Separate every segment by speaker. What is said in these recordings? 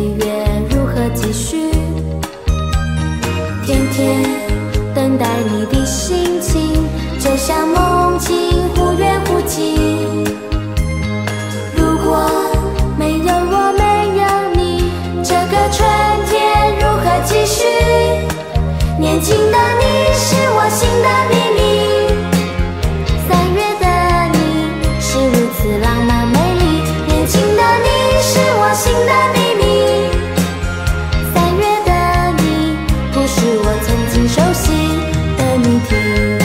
Speaker 1: 月如何继续？天天等待你的心情，就像梦境忽远忽近。如果没有我，没有你，这个春天如何继续？年轻的你是我心的秘密，3月的你是如此浪漫美丽。年轻的你是我心的秘密，3月的你不是我曾经熟悉的谜题。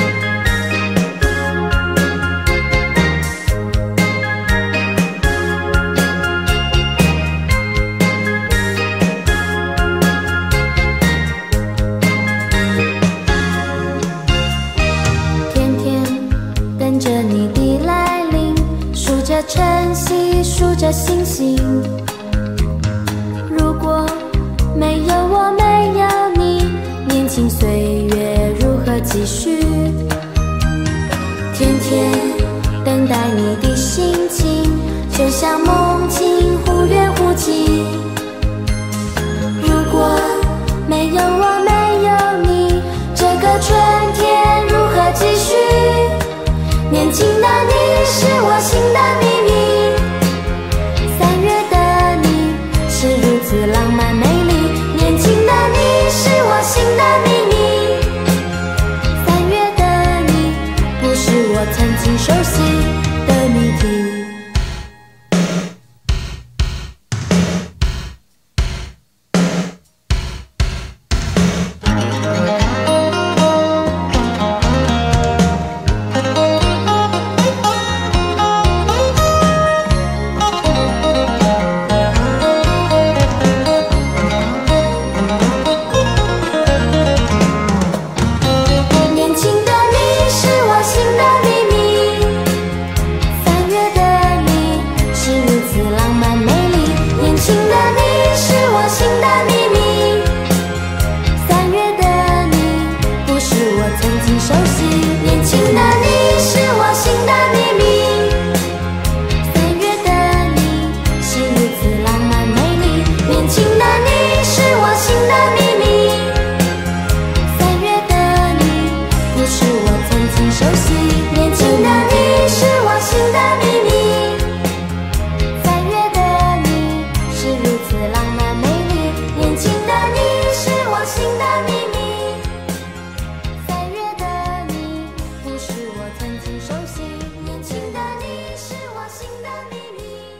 Speaker 1: 等着你的来临，数着晨曦，数着星星。如果没有我，没有你，年轻岁月如何继续？天天等待你的心情，就像梦境忽远忽近。如果没有我，没有你，这个春天如何继续？年轻的你是我心的秘密，3月的你是如此浪漫美丽。年轻的你是我心的秘密，3月的你不是我曾经熟悉的谜题。熟悉，年轻的你是我心的秘密，3月的你是如此浪漫美丽。年轻的你是我心的秘密，3月的你不是我曾经熟悉。年轻的你是我心的秘密，3月的你是如此浪漫美丽。年轻的你是我心的秘密。是我曾经熟悉，年轻的你是我心的秘密。